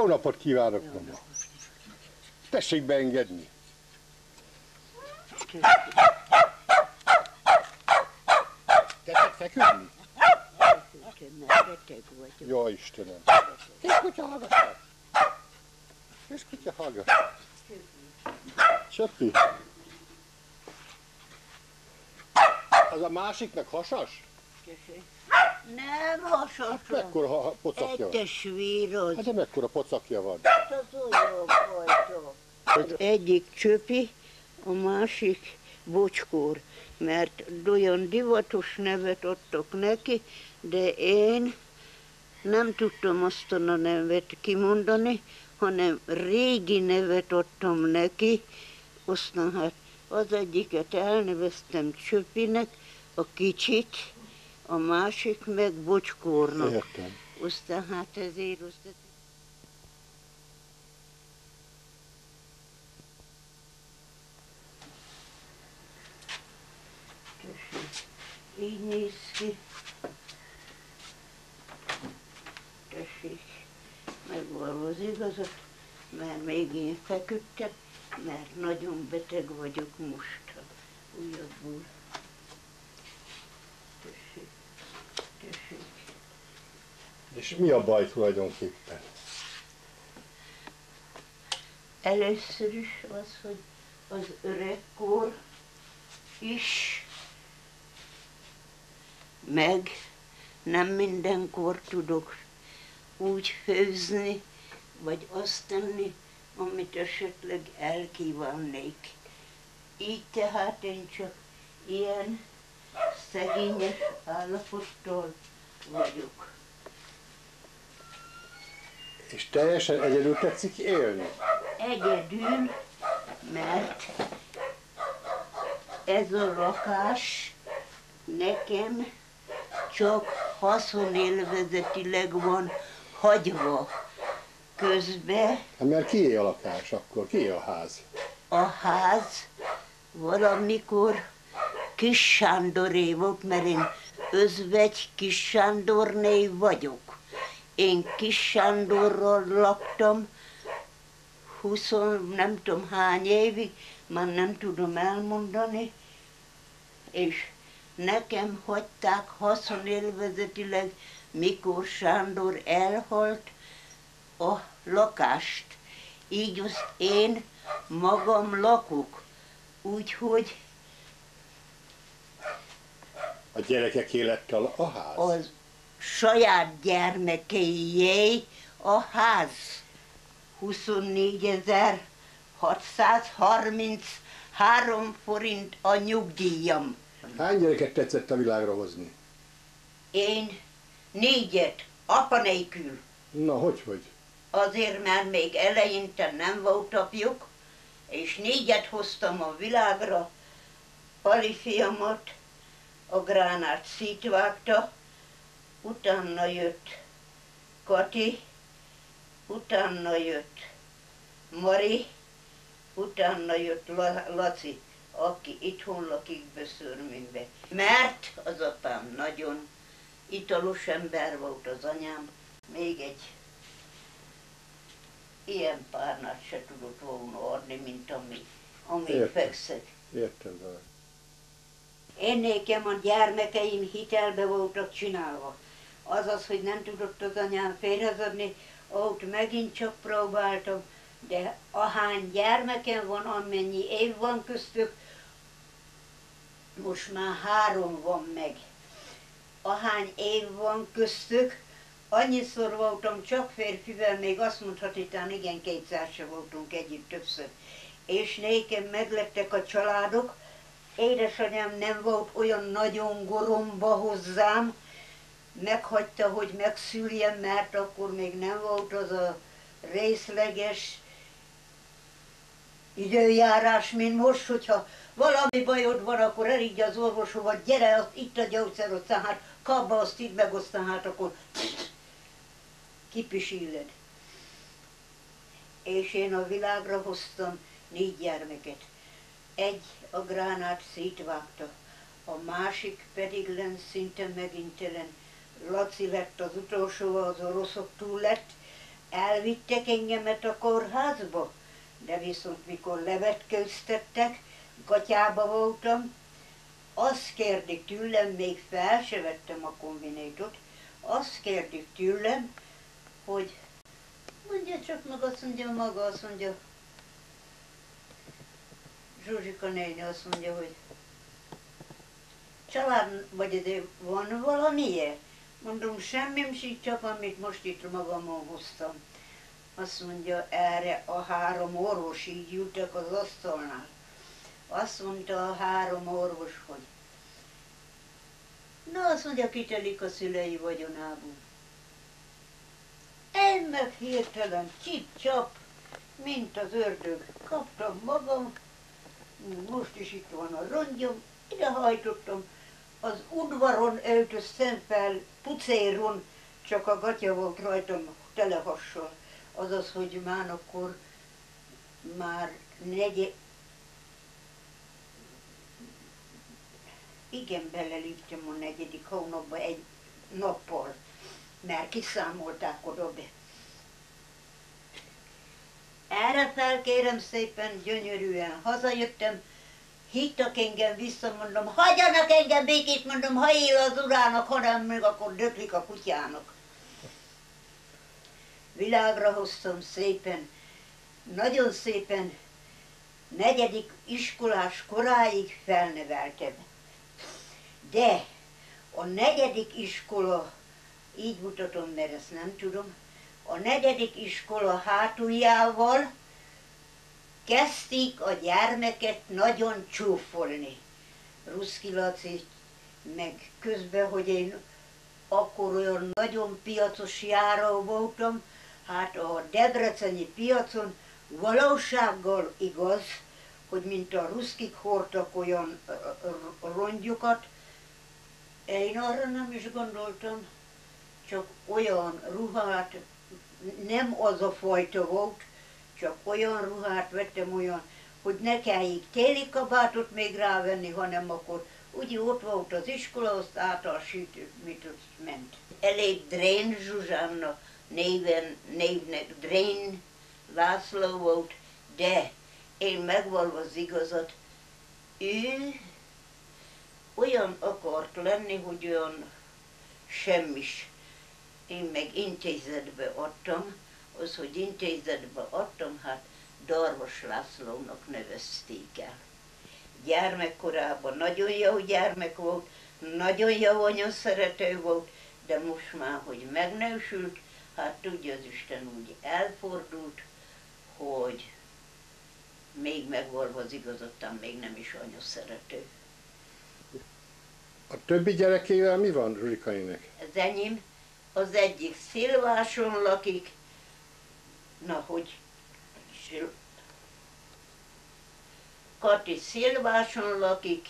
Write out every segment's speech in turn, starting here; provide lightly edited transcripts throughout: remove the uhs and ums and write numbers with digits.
Jó napot kívánok, mama. Tessék beengedni. Tettek feküdni? Beteg vagyok. Jó Istenem. Kiskutya hallgatás. Kiskutya hallgatás. Csöppi. Az a másiknak hasas? Nem hasasom. Mekkora pocakja van? Testvérod. Hát de mekkora pocakja van? Az olyan fajta. Az egyik Csöpi, a másik Bocskór, mert olyan divatos nevet adtak neki, de én nem tudtam azt a nevet kimondani, hanem régi nevet adtam neki, aztán hát az egyiket elneveztem Csöpinek, a kicsit, a másik meg Bocskórnak. Értem. Aztán hát ezért így néz ki. Tessék, megvaló az igazat, mert még én feküdtem, mert nagyon beteg vagyok most, újabbul. Tessék, tessék. És mi a baj tulajdonképpen? Először is az, hogy az öregkor is, meg nem mindenkor tudok úgy főzni, vagy azt tenni, amit esetleg elkívánnék. Így tehát én csak ilyen szegényes állapottal vagyok. És teljesen egyedül tetszik élni? Egyedül, mert ez a lakás nekem csak haszonélvezetileg van hagyva. Közben Hát mert kié a lakás akkor? Kié a ház? a ház valamikor Kis Sándoré volt, mert én özvegy Kis Sándorné vagyok. Én Kis Sándorral laktam 20 nem tudom hány évig, már nem tudom elmondani, és nekem hagyták haszonélvezetileg, mikor Sándor elhalt, a lakást. Így azt én magam lakok. Úgyhogy A gyerekeké lett a ház? az saját gyermekeié a ház. 24.633 forint a nyugdíjam. Hány gyereket tetszett a világra hozni? Én 4, apa nélkül. Na, hogy? Azért, mert még eleinte nem volt apjuk, és 4 hoztam a világra. Pali fiamat a Gránát szétvágta, utána jött Kati, utána jött Mari, utána jött Laci, aki itthon lakik Beszörménybe. Mert az apám nagyon italos ember volt, az anyám, még egy ilyen párnát se tudott volna adni, mint ami fekszek. Értem vele. Én nekem a gyermekeim hitelbe voltak csinálva. Azaz, hogy nem tudott az anyám félreadni, ott megint csak próbáltam, de ahány gyermekem van, amennyi év van köztük, most már 3 van meg. Ahány év van köztük, annyiszor voltam csak férfivel, még azt mondhatitán, igen, 200 se voltunk együtt többször. És nékem meglettek a családok, édesanyám nem volt olyan nagyon goromba hozzám, meghagyta, hogy megszüljem, mert akkor még nem volt az a részleges időjárás, mint most, hogyha valami bajod van, akkor elígy az orvoshoz, gyere, itt a gyógyszer, aztán hát kapba azt itt meg, aztán hát akkor kipisilled. És én a világra hoztam 4 gyermeket. Egy a Gránát szétvágta, a másik pedig len szinte megintelen. Laci lett az utolsó, az oroszok túl lett, elvittek engemet a kórházba, de viszont mikor levetkőztettek, gatyába voltam, azt kérdik tőlem, még fel se vettem a kombinétot, azt kérdik tőlem, hogy mondja csak meg, azt mondja maga, azt mondja, Zsuzsika néni azt mondja, hogy család vagy, de van valamilyen? Mondom, semmim sincs, csak amit most itt magamon hoztam. Azt mondja, erre a 3 orvos így ültek az asztalnál. Azt mondta a 3 orvos, hogy na, azt mondja, kitelik a szülei vagyonából. Én meg hirtelen csip-csap, mint az ördög, kaptam magam, most is itt van a rongyom, ide hajtottam, az udvaron öltöztem fel, pucéron, csak a gatya volt rajtam telehassal. Azaz, hogy már akkor igen, beleléptem a 4. hónapba egy nappal, mert kiszámolták oda be. Erre fel kérem szépen, gyönyörűen hazajöttem, hittak engem vissza, mondom, hagyjanak engem békét, mondom, ha él az urának, hanem meg akkor döklik a kutyának. Világra hoztam szépen, nagyon szépen, 4. iskolás koráig felneveltem. De a 4. iskola, így mutatom, mert ezt nem tudom, a 4. iskola hátuljával kezdték a gyermeket nagyon csúfolni. Ruszki Laci, meg közben, hogy én akkor olyan nagyon piacos járó voltam, hát a debreceni piacon valósággal igaz, hogy mint a ruszkik hordtak olyan rongyokat, én arra nem is gondoltam, csak olyan ruhát, nem az a fajta volt, csak olyan ruhát vettem olyan, hogy ne kelljék téli kabátot még rávenni, hanem akkor úgy ott volt az iskola, azt átalsítő, mit ott ment. Elég Drén Zsuzsanna névnek Drén László volt, de én megvalva az igazat, ő olyan akart lenni, hogy olyan semmis. Én meg intézetbe adtam, az, hogy intézetbe adtam, hát Darvas Lászlónak nevezték el. Gyermekkorában nagyon jó gyermek volt, nagyon jó anyaszerető volt, de most már, hogy megnősült, hát tudja az Isten úgy elfordult, hogy még megvalva az igazottan még nem is anyaszerető. A többi gyerekével mi van Zsuzsika néninek? Az enyém, az egyik Szilváson lakik, na hogy Kati Szilváson lakik,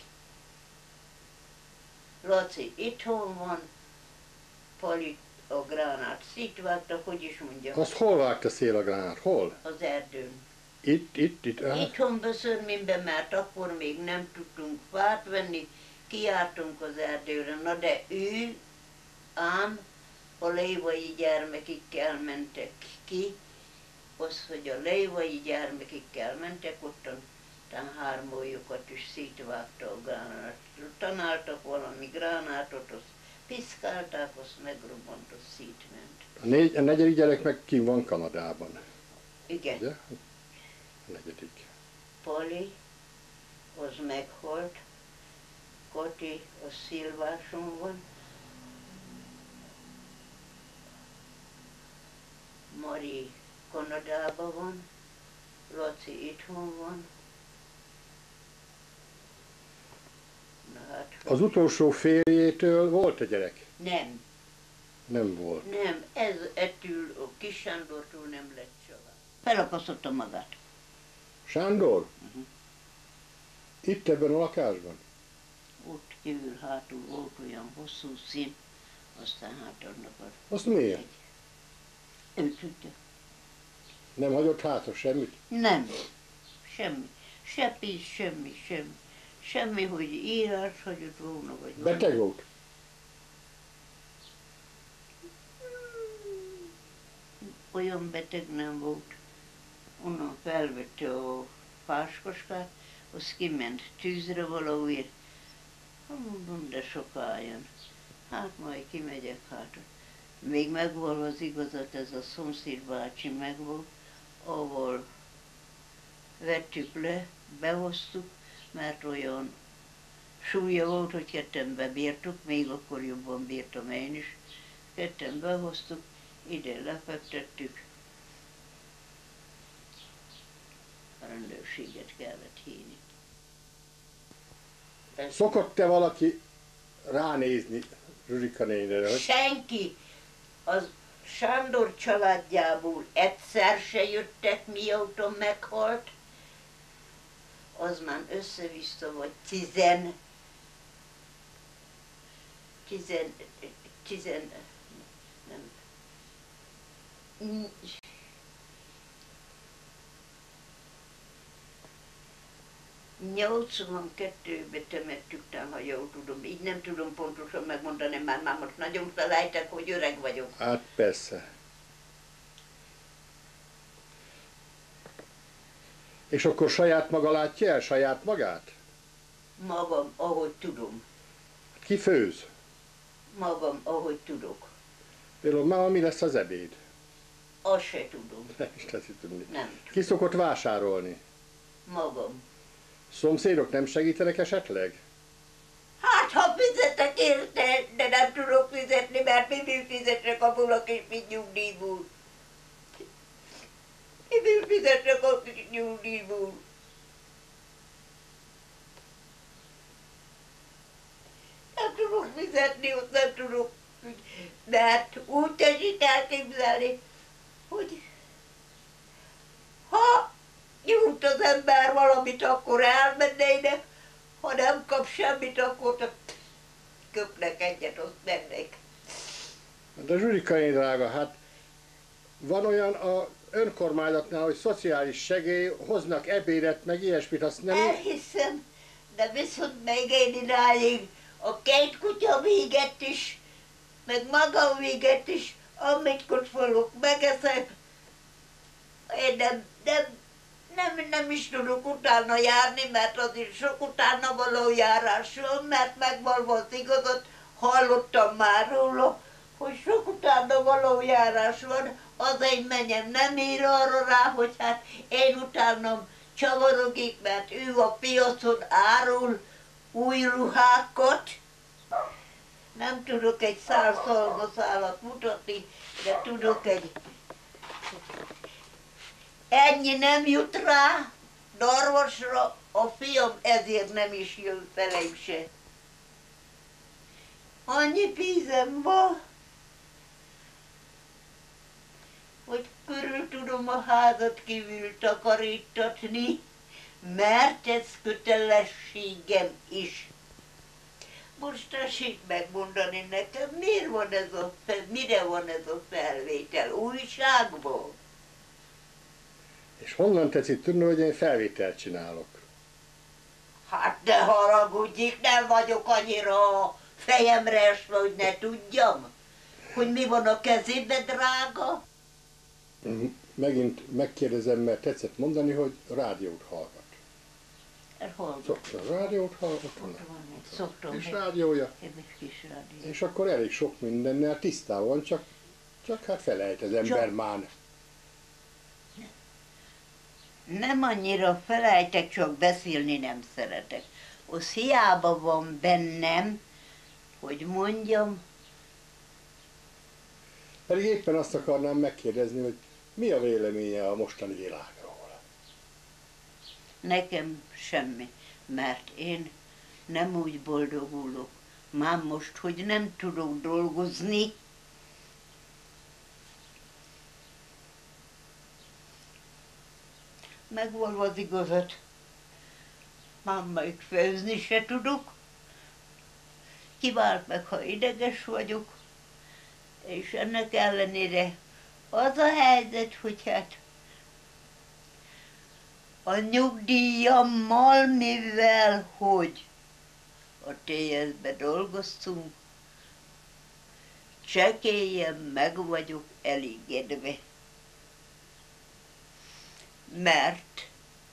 Laci itthon van, Pali a gránát szétvágta, hogy is mondjam. Azt hol vágta szél a gránát? Hol? Az erdőn. Itt. Itthon Beszörményben, mert akkor még nem tudtunk fát venni, kijártunk az erdőre, na de ő ám a lévai gyermekikkel mentek ki, az, hogy a lévai gyermekikkel mentek, ottan 3-ójukat is szétvágta a gránát. Tanáltak valami gránátot, azt piszkálták, azt megrobbant, azt szétment. A 4. gyerek meg kim van Kanadában. Igen. Ugye? A 4. Pali, az meghalt, Kati, a Szilváson van, Mari Kanadában van, Laci itthon van. Na hát, Az utolsó férjétől volt a gyerek? nem, Nem volt. nem, ez ettől, a Kis Sándortól nem lett család. Felakasztotta magát. Sándor? Itt ebben a lakásban? Ott kívül hátul volt olyan hosszú szín, aztán hát annak Azt miért? Ő tudja. Nem hagyott hátra semmit? Nem, semmi. Se pénz, semmi. Semmi, hogy írás hagyott volna, vagy Beteg volt? olyan beteg nem volt. Onnan felvette a páskoskát, az kiment tűzre valahogy. Mondom, de soká jön. Hát majd kimegyek, hát. Még megvan az igazat, ez a szomszéd bácsi megvolt, ahol vettük le, behoztuk, mert olyan súlya volt, hogy ketten bebírtuk, még akkor jobban bírtam én is. Ketten behoztuk, ide lefektettük. A rendőrséget kellett hívni. Szokott-e valaki ránézni Zsuzsika nénire? Hogy... Senki! Az Sándor családjából egyszer se jöttek, mióta meghalt. Az már össze-vissza vagy 10 nem. 82-ben temettük, talán, ha jól tudom. Így nem tudom pontosan megmondani, már most nagyon felejtek, hogy öreg vagyok. Hát persze. És akkor saját maga látja el saját magát? Magam, ahogy tudom. Ki főz? Magam, ahogy tudok. Például ma mi lesz az ebéd? Azt se tudom. Nem is teszi tudni. Nem tudom. Ki szokott vásárolni? Magam. Szomszédok nem segítenek esetleg? Hát, ha fizetek érte, de nem tudok fizetni, mert mi fizetre kapul a kis nyugdíjból. Mi fizetre a kis nyugdíjból. Nem tudok fizetni, ott nem tudok. Mert úgy tessék elképzelni, hogy ha nyújt az ember valamit, akkor elmenne ide, ha nem kap semmit, akkor köpnek egyet, azt mennek. De Zsuzsika én drága, hát van olyan a önkormányzatnál, hogy szociális segély, hoznak ebédet, meg ilyesmit, azt nem... Elhiszem, de viszont még én idáig a 2 kutya véget is, meg magam véget is, amit kutyolok, megeszek. Én nem is tudok utána járni, mert azért sok utána való járás van, mert megvan az igazat, hallottam már róla, hogy sok utána való járás van, az egy menyem nem ír arra rá, hogy hát én utánam csavarogik, mert ő a piacon árul új ruhákat. Nem tudok egy szál szalmaszálat mutatni, de tudok egy... Ennyi nem jut rá, darvasra, a fiam ezért nem is jön felém se. Annyi pénzem van, hogy körül tudom a házat kívül takarítatni, mert ez kötelességem is. Most tessék megmondani nekem, mire van ez a felvétel? Újságból? És honnan tetszik tudni, hogy én felvételt csinálok? Hát ne haragudjék, nem vagyok annyira a fejemre esve, hogy ne tudjam, hogy mi van a kezében, drága. Megint megkérdezem, mert tetszett mondani, hogy rádiót hallgat. Hallgatom. Rádiót hallgat? Ott van egy, szoktam. És rádiója? Egy kis rádió. És akkor elég sok mindennel tisztában van, csak hát felejt az ember már. Nem annyira felejtek, csak beszélni nem szeretek. Az hiába van bennem, hogy mondjam. Pedig éppen azt akarnám megkérdezni, hogy mi a véleménye a mostani világról? Nekem semmi, mert én nem úgy boldogulok. Már most, hogy nem tudok dolgozni, megvan az igazat. Már még főzni se tudok. Kivált meg, ha ideges vagyok. És ennek ellenére az a helyzet, hogy hát a nyugdíjammal, mivel hogy a TS-be dolgoztunk, csekélyen meg vagyok elégedve. mert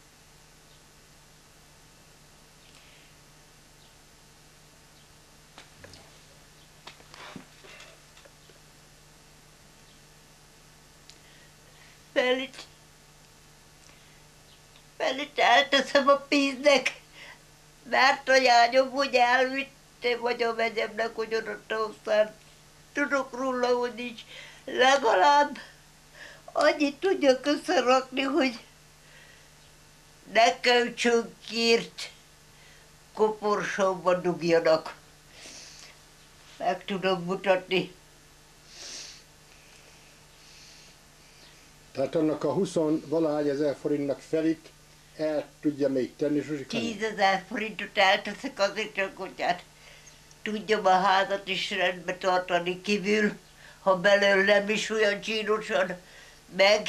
Felit elteszem a pénznek, mert a lányom, hogy elvitte, vagy a megyemnek, hogy odaadta, aztán tudok róla, hogy nincs. Legalább annyit tudjak összerakni, hogy ne kölcsönkért koporsóba dugjanak. Meg tudom mutatni. Tehát annak a 20-valahány ezer forintnak felét el tudja még tenni, Zsuzsika? 10 000 forintot elteszek azért csak, hogy hát tudjam a házat is rendbe tartani kívül, ha belőle nem is olyan csínosan, meg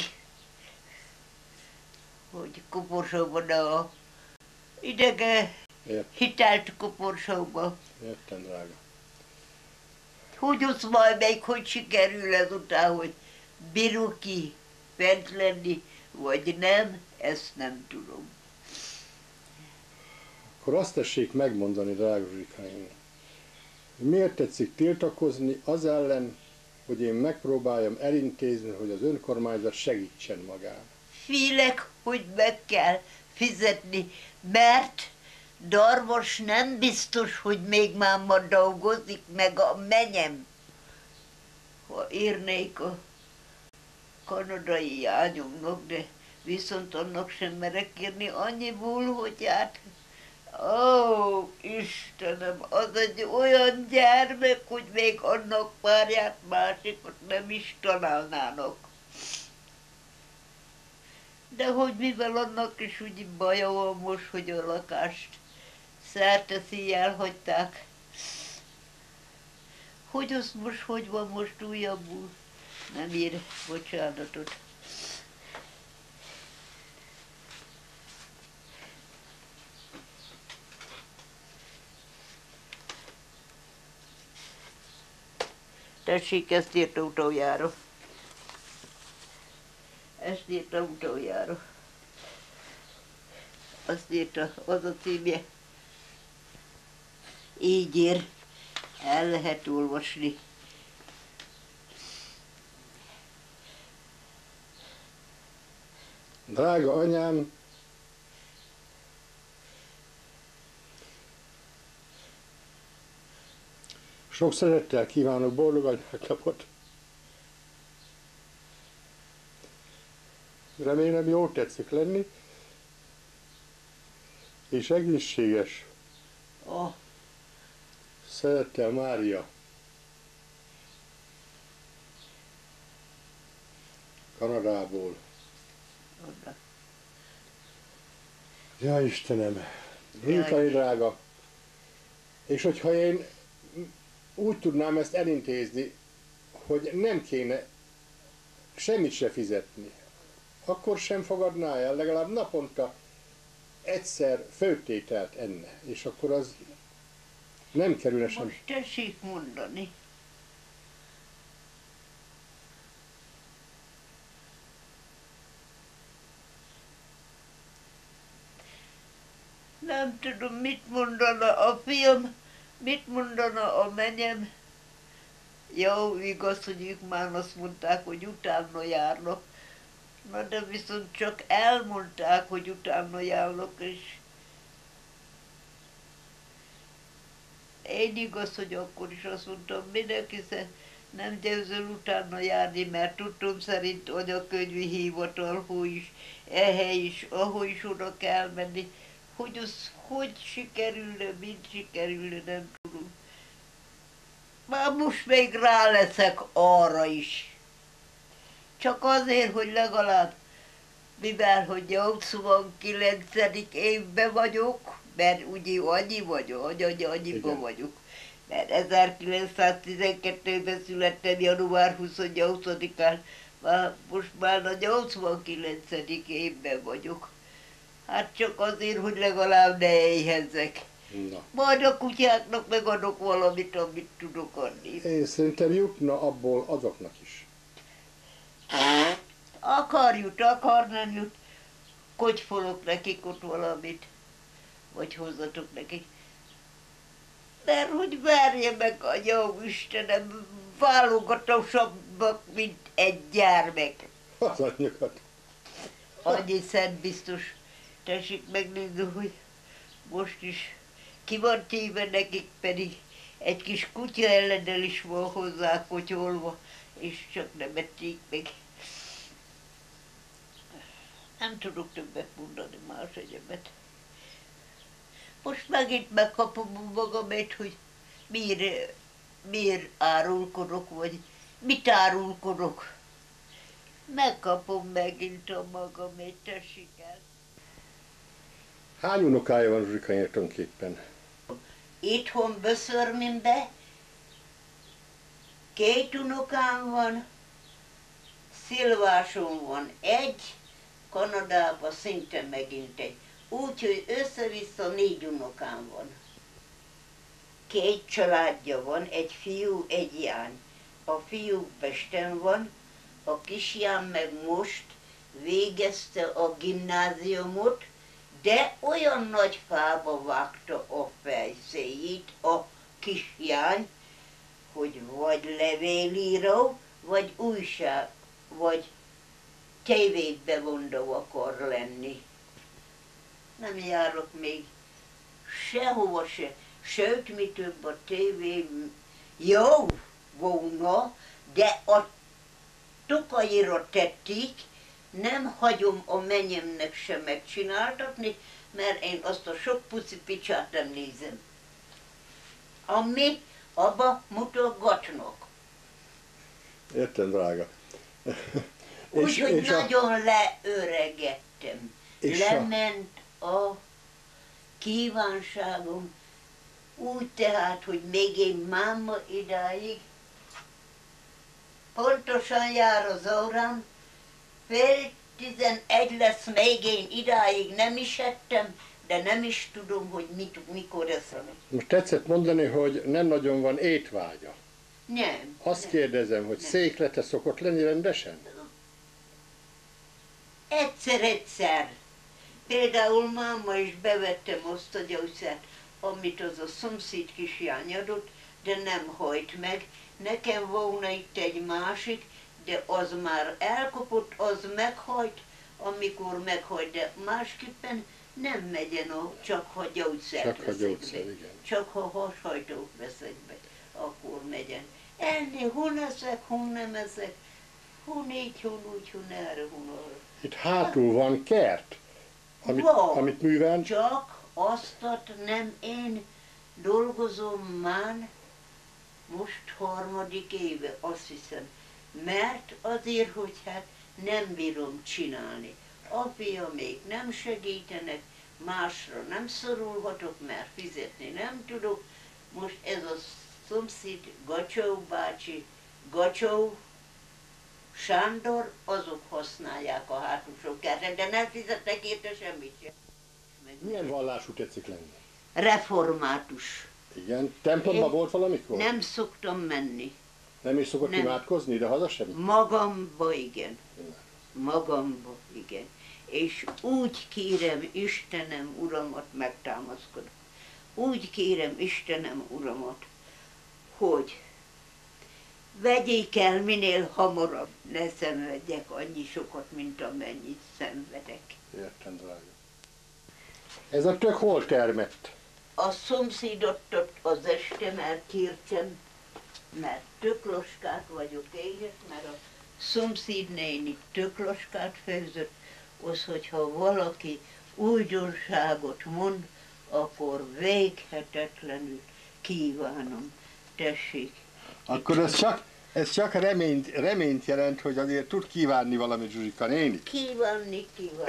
hogy koporsóban a idege hitelt koporsóba. Értem, drága. Hogy osz majd meg, hogy sikerül ezután, hogy bírok ki fent lenni, vagy nem, ezt nem tudom. Akkor azt tessék megmondani, drága Zsuzsikáim, miért tetszik tiltakozni az ellen, hogy én megpróbáljam elintézni, hogy az önkormányzat segítsen magán. Félek, hogy meg kell fizetni, mert Darvas nem biztos, hogy még máma dolgozik, meg a menyem. Ha írnék a kanadai lányomnak, de viszont annak sem merek írni annyiból, hogy hát, ó, Istenem, az egy olyan gyermek, hogy még annak párját másikot nem is találnának. De hogy mivel annak is úgy baja van most, hogy a lakást szerte szíjjel hagyták. Hogy az most, hogy van most újabbul? Nem ír bocsánatot. Tessék, ezt írta utoljára. Ezt írta utoljára. Azt írta, az a címje. Így ír, el lehet olvasni. Drága anyám, sok szeretettel kívánok boldog anyáknapot. Remélem jól tetszik lenni, és egészséges. Oh. Szeretettel, Mária. Kanadából. Oda. Ja, Istenem, Zsuzsikai drága, és hogyha én úgy tudnám ezt elintézni, hogy nem kéne semmit se fizetni, akkor sem fogadná el, legalább naponta egyszer főtételt enne, és akkor az nem kerülne sem. Most tessék mondani. Nem tudom, mit mondana a fiam, mit mondana a menyem. Jó, igaz, hogy ők már azt mondták, hogy utána járnak. Na de viszont csak elmondták, hogy utána járnak, és én igaz, hogy akkor is azt mondtam, mindenki nem győzöl utána járni, mert tudtom szerint anyakönyvi hivatal, ahol is oda kell menni. Hogy az hogy sikerülne, mint sikerülne, nem tudom. Már most még rá leszek arra is. Csak azért, hogy legalább, mivel hogy 89. évben vagyok, mert ugye annyiban vagyok. Mert 1912-ben születtem január 28-án, most már a 89. évben vagyok. Hát csak azért, hogy legalább ne éhezzek. Na. Majd a kutyáknak megadok valamit, amit tudok adni. Én szerintem jutna abból azoknak is. Akar nem jut. kotyfolok nekik ott valamit, vagy hozzatok nekik. Mert hogy várja meg, Anya Istenem, válogatosabbak, mint egy gyermek. Az anyjukat. Annyi szent biztos. Tessék megnézni, hogy most is ki van téve nekik, pedig egy kis kutya ellenel is van hozzá kotyolva, és csak nem ették meg. Nem tudok többet mondani más egyebet. Most megint megkapom magamet, hogy miért árulkodok, vagy mit árulkodok. Megkapom megint a magamet, tessék el. Hány unokája van Zsuzsika tulajdonképpen? Itthon Böszörménybe 2 unokám van, Szilváson van 1, Kanadában szinte megint 1. Úgyhogy össze-vissza 4 unokám van. 2 családja van, egy fiú, egy jány. A fiú Pesten van, a kisjám meg most végezte a gimnáziumot, de olyan nagy fába vágta a fejszéjét a kisjány, hogy vagy levélíró, vagy újság, vagy tévét bevondó akar lenni. Nem járok még sehova se, sőt, mi több a tévé jó volna, de a Tokaira tették, nem hagyom a menyemnek sem megcsináltatni, mert én azt a sok puci picsát nem nézem. Ami abba mutogatnak. Értem, drága. Úgyhogy nagyon leöregedtem. Lement a kívánságom úgy tehát, hogy még én máma idáig pontosan jár az órám, fél 11 lesz, még én idáig nem is ettem, de nem is tudom, hogy mikor eszem. Most tetszett mondani, hogy nem nagyon van étvágya. Nem. Azt kérdezem, hogy széklete szokott lenni rendesen? Egyszer. Például máma is bevettem azt a gyógyszert, amit az a szomszéd kislány adott, de nem hajt meg. Nekem volna itt egy másik, de az már elkopott, az meghajt, amikor meghajt, de másképpen nem megyen, csak ha gyógyszert veszek be. Igen. Csak ha hashajtót veszek be, akkor megyen. Ennél hon eszek, hon nem eszek, hon így, hon úgy, hon erre, hon arra. Itt hátul van kert, amit művel. Csak aztat nem én dolgozom már most 3. éve, azt hiszem. Mert azért, hogy hát nem bírom csinálni. Apja még nem segítenek, másra nem szorulhatok, mert fizetni nem tudok. Most ez a szomszéd Gacsó bácsi, Gacsó Sándor, azok használják a hátusokát, de nem fizetnek érte semmit sem. Milyen vallású tetszik lenni? Református. Igen. Templomban volt valamikor? Nem szoktam menni. Nem is szokott imádkozni, de haza sem? Magamba igen. Magamba igen. És úgy kérem Istenem, Uramat, megtámaszkodom. Úgy kérem Istenem, Uramat, hogy vegyék el minél hamarabb, ne szenvedjek annyi sokat, mint amennyit szenvedek. Értem, drága. Ez a tök hol termett? A szomszédot az este már kértem, mert tökloskát vagyok éhes, mert a szomszéd néni tökloskát főzött, az, hogyha valaki újdonságot mond, akkor véghetetlenül kívánom. Tessék. Akkor ez csak reményt jelent, hogy azért tud kívánni valamit Zsuzsika néni. Kívánni.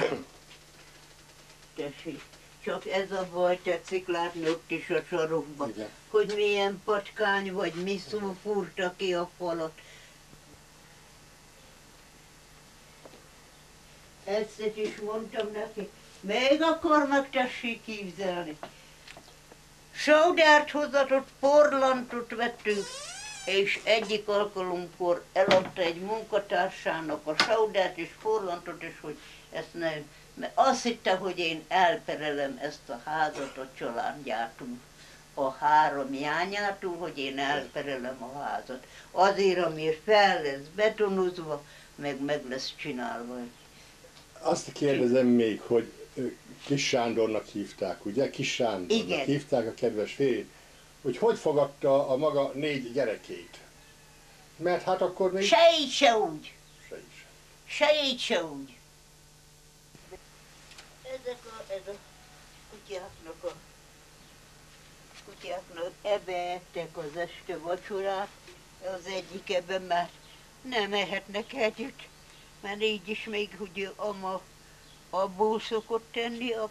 Tessék. Csak ez a baj tetszik látni ott is a sarokban, igen. Hogy milyen patkány vagy mi szó fúrta ki a falat. Ezt is mondtam neki, még akar meg tessék képzelni. Sódert hozatott, porlantot vettünk, és egyik alkalomkor eladta egy munkatársának a sódert és porlantot, és hogy ezt mert azt hitte, hogy én elperelem ezt a házat a családjától, a 3 jányától, hogy én elperelem a házat. Azért, ami fel lesz betonozva, meg lesz csinálva. Azt kérdezem még, hogy Kis Sándornak hívták, ugye? Kis Sándornak Igen. hívták a kedves férjét, hogy fogadta a maga 4 gyerekét. Mert hát akkor még... Se így, se úgy. Se is. Se így, se úgy. Ez a kutyáknak ebbe ettek az este vacsorát, az egyik ebben már nem ehetnek együtt, mert így is még ugye ama abból szokott tenni, a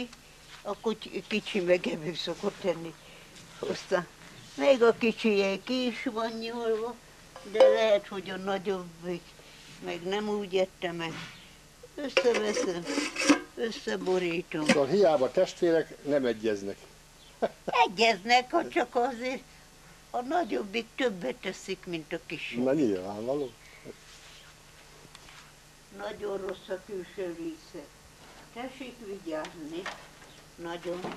kicsi meg ebből szokott tenni. Aztán még a kicsi ki is van nyolva, de lehet, hogy a nagyobbik meg nem úgy ette meg. Összeveszem, összeborítom. Szóval hiába testvérek nem egyeznek. Egyeznek, ha csak azért a nagyobbik többet teszik, mint a kisebb. Na nyilvánvaló. Nagyon rossz a külső része. Tessék vigyázni. Nagyon.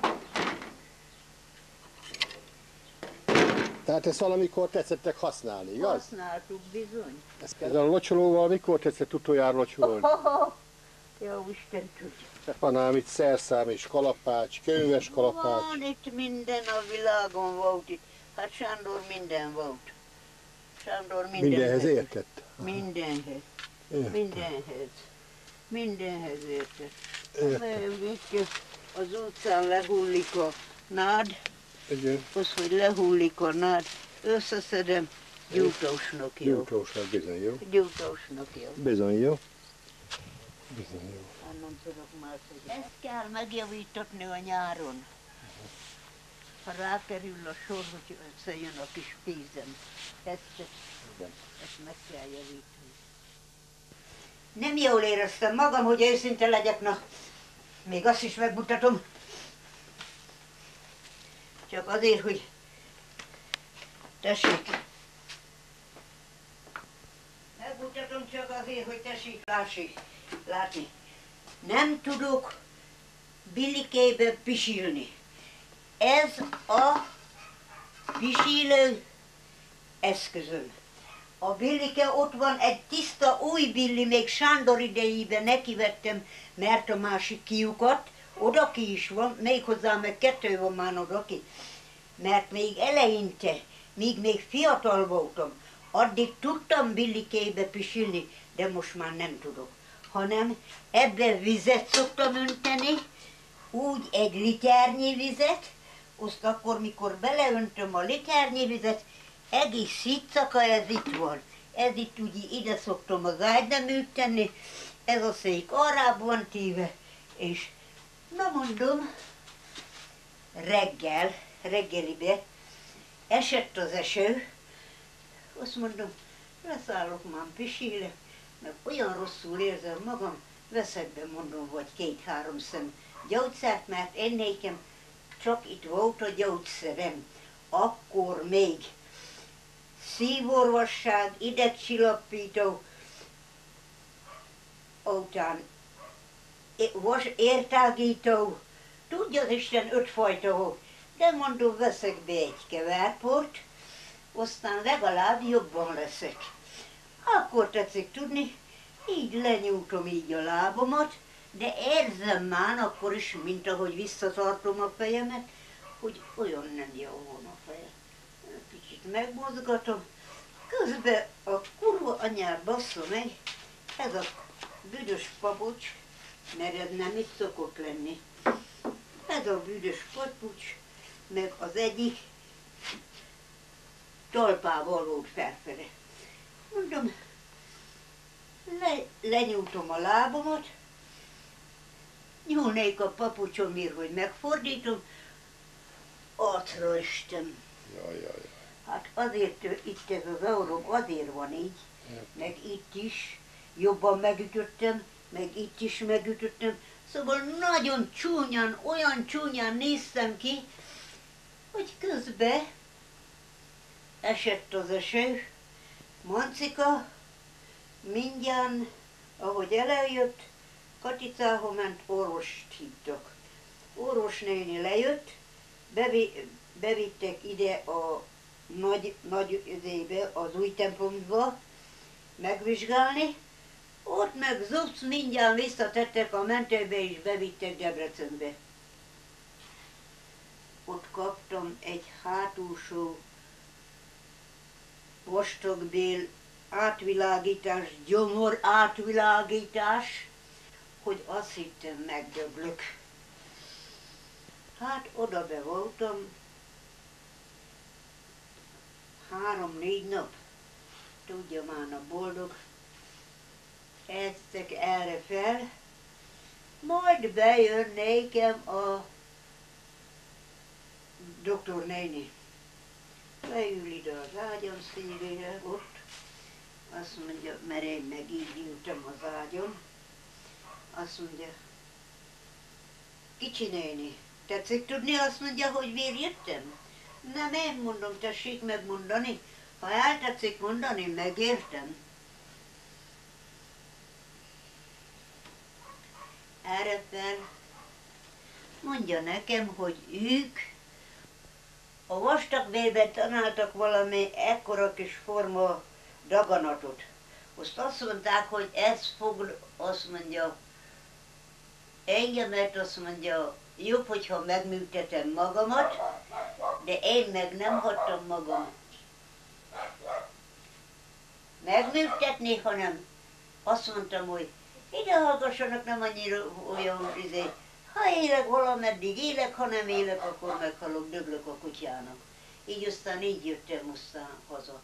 Tehát ezt valamikor tetszettek használni, igaz? Használtuk bizony. Ez a locsolóval mikor tetszett utoljára locsolni? Jó, Isten tudja. Van ám itt szerszám és kalapács, könyves kalapács. Van itt minden a világon volt itt. Hát Sándor minden volt. Sándor Mindenhez értett. Mindenhez. Értem. Mindenhez. Mindenhez értett. Értem. Az utcán lehullik a nád, Igen. az, hogy lehullik a nád, összeszedem, gyújtósnak jó. Gyújtósnak bizony jó. Gyújtósnak jó. Bizony jó. Bizony jó. Hát nem tudok már szedni. Ezt kell megjavítatni a nyáron. Ha rákerül a sor, hogy összejön a kis pénzem. Ezt meg kell javítani. Nem jól éreztem magam, hogy őszinte legyek, na, még azt is megmutatom. Csak azért, hogy tessék. Megmutatom csak azért, hogy tessék látni. Nem tudok bilikébe pisilni. Ez a pisilő eszközöm. A billike ott van, egy tiszta új billi, még Sándor idejében nekivettem, mert a másik kiukat, oda ki is van, méghozzá meg 2 van már oda ki. Mert még eleinte, míg még fiatal voltam, addig tudtam billikébe pisilni, de most már nem tudok. Hanem ebbe vizet szoktam önteni, úgy 1 liternyi vizet, azt akkor, mikor beleöntöm a liternyi vizet, egész szitszaka, ez itt van. Ez itt ugye ide szoktam az ágyneműt tenni, ez a szék arrább van téve, és na mondom, reggelibe esett az eső, azt mondom, leszállok már pisilek, meg olyan rosszul érzem magam, veszek be, mondom, vagy 2-3 szem gyógyszert, mert én nekem csak itt volt a gyógyszerem. Akkor még szívorvosság, idegcsillapító, után értágító, tudja az Isten 5 fajta volt, de mondom, veszek be egy keverport, aztán legalább jobban leszek. Akkor tetszik tudni, így lenyújtom így a lábamat, de érzem már akkor is, mint ahogy visszatartom a fejemet, hogy olyan nem jó van a fejem. Kicsit megmozgatom, közben a kurva anyát bassza meg, ez a büdös papucs, mert ez nem itt szokott lenni. Ez a büdös papucs, meg az egyik talpával volt felfele. Mondom, lenyújtom a lábamat, nyúlnék a papucsomért, hogy megfordítom, arcra estem. Jaj. Hát azért itt ez az aurom azért van így, meg itt is jobban megütöttem, meg itt is megütöttem. Szóval nagyon csúnyán, olyan csúnyán néztem ki, hogy közben esett az eső, Mancika mindjárt, ahogy eljött, Katicához ment, orvost hívtak. Orvosnéni lejött, bevittek ide a nagy üzébe, az új templomba megvizsgálni, ott meg zuc, mindjárt visszatettek a mentőbe és bevittek Debrecenbe. Ott kaptam egy hátulsó vastagbél átvilágítás, gyomor átvilágítás, hogy azt hittem megdöglök. Hát oda be voltam 3-4 nap, tudja már a boldog, eztek erre fel, majd bejön nékem a doktor néni. Leül ide az ágyam szélére ott, azt mondja, mert én meg így ültem az ágyon, azt mondja, kicsi néni, tetszik tudni, azt mondja, hogy miért jöttem? Nem, én mondom, tessék megmondani. Ha eltetszik mondani, megértem. Erre fel mondja nekem, hogy ők a vastagbélben találtak valami ekkora kis forma daganatot. Azt mondták, hogy ez fog, azt mondja, engemet, azt mondja, jobb, hogyha megműtetem magamat, de én meg nem hagytam magam megműtetni, hanem azt mondtam, hogy ide hallgassanak, nem annyira olyan ha élek valameddig élek, ha nem élek, akkor meghalok, döglök a kutyának. Így aztán így jöttem aztán haza.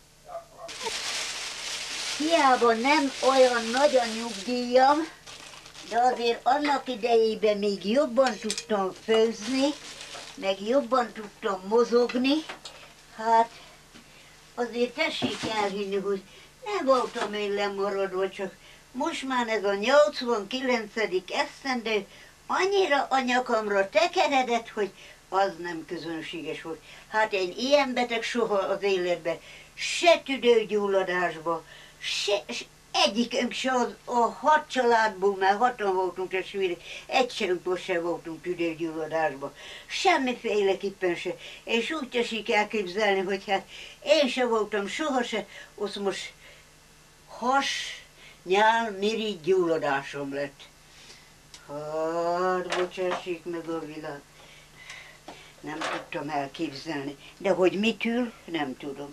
Hiába nem olyan nagy a nyugdíjam, de azért annak idejében még jobban tudtam főzni, meg jobban tudtam mozogni, hát azért tessék elhinni, hogy nem voltam én lemaradva, csak most már ez a 89. esztendő annyira a nyakamra tekeredett, hogy az nem közönséges volt. Hát én ilyen beteg soha az életben, se tüdőgyulladásba, egyikünk se a 6 családból, mert 6-an voltunk testvérek, egyikünkből se voltunk tüdőgyulladásba. Semmiféleképpen se. És úgy tessék elképzelni, hogy hát én se voltam soha se, azt most nyál, mirigy gyulladásom lett. Hát, bocsássék meg a világ. Nem tudtam elképzelni. De hogy mit ül, nem tudom.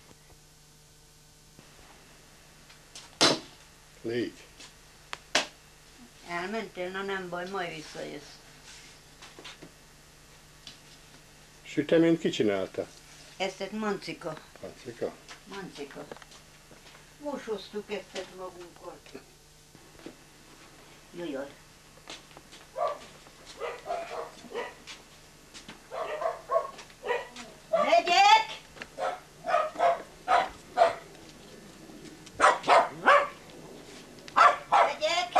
Légy. Elmentél? Na nem baj, majd visszajössz. Süteményt ki csinálta? Ezt egy Mancika. Pancika? Mancika. Most hoztuk ezt magunkkal. Jajjaj. Megyek! Megyek!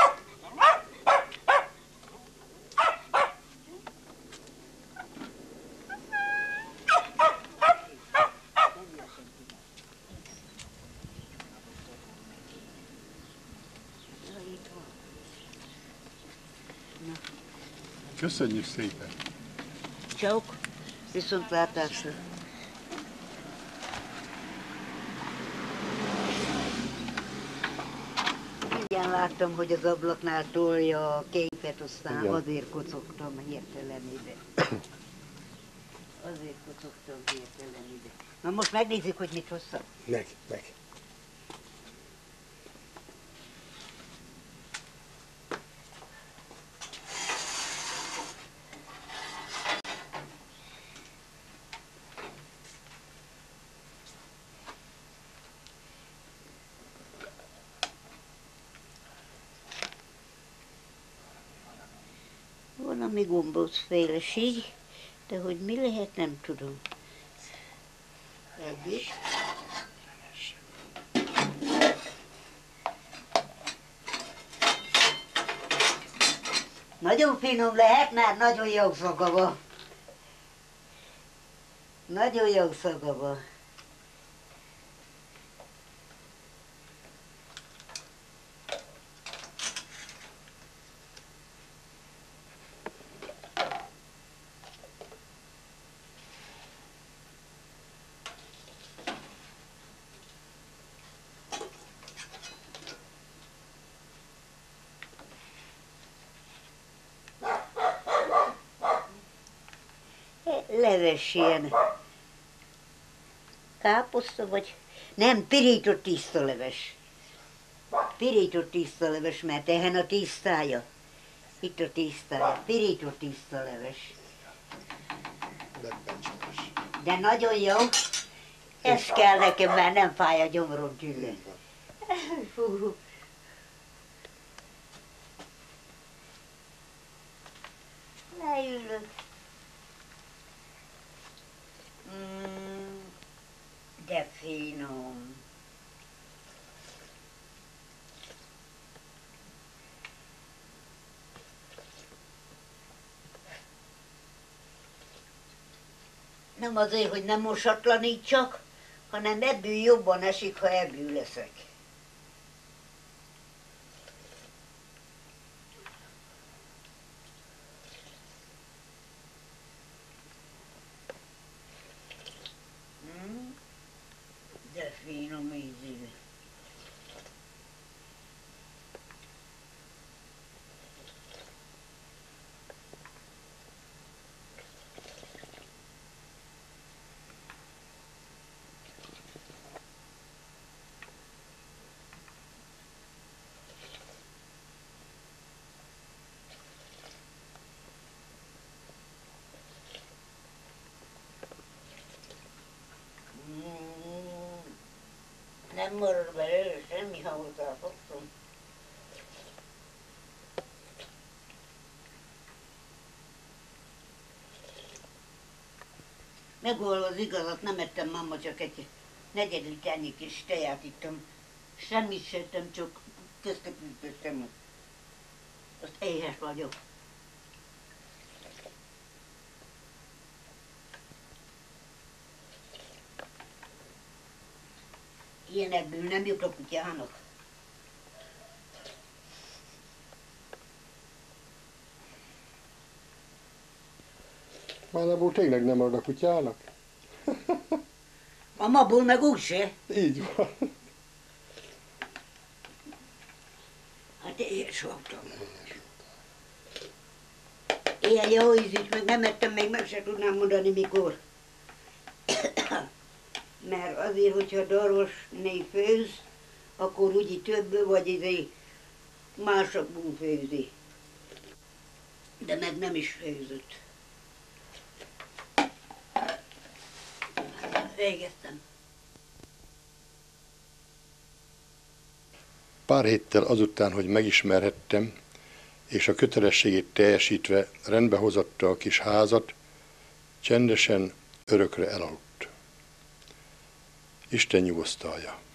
Köszönjük szépen! Csók, viszontlátásra! Igen, láttam, hogy az ablaknál tolja a képet, aztán igen. Azért kocogtam hirtelenébe. Azért kocogtam hirtelenébe. Na most megnézzük, hogy mit hoztam. Meg. Valami gombócféleség, de hogy mi lehet, nem tudom. Egyik. Nagyon finom lehet, mert nagyon jó szaga van. Nagyon jó szaga van. leves ilyen káposzta, vagy nem, pirított tisztaleves. Pirított tisztaleves, mert ehen a tisztája. Itt a tisztája, pirított tisztaleves. De nagyon jó. Ez kell nekem, mert nem fáj a gyomrom tőle. Leülök. De finom. Nem azért, hogy nem mosatlanítsak, hanem ebből jobban esik, ha ebből leszek. De finom ízű. Nem marad belőle semmi, ha hozzáfogtam. Megvalva az igazat, nem ettem mamma, csak egy negyed liternyi kis teját ittam. Semmit sem ettem, csak köztepültöttem. Azt éhes vagyok. Ilyenekből nem jut a kutyának. Mánából tényleg nem ad a kutyának? Mamaból meg úgyse. Így van. Hát éhes voltam. Ilyen jó ízűt meg nem ettem, még meg se tudnám mondani mikor. Mert azért, hogyha darvasné főz, akkor úgy több, vagy másokból főzi. De meg nem is főzött. Végeztem. Pár héttel azután, hogy megismerhettem, és a kötelességét teljesítve rendbehozatta a kis házat, csendesen örökre elaludt. Isten nyugosztalja.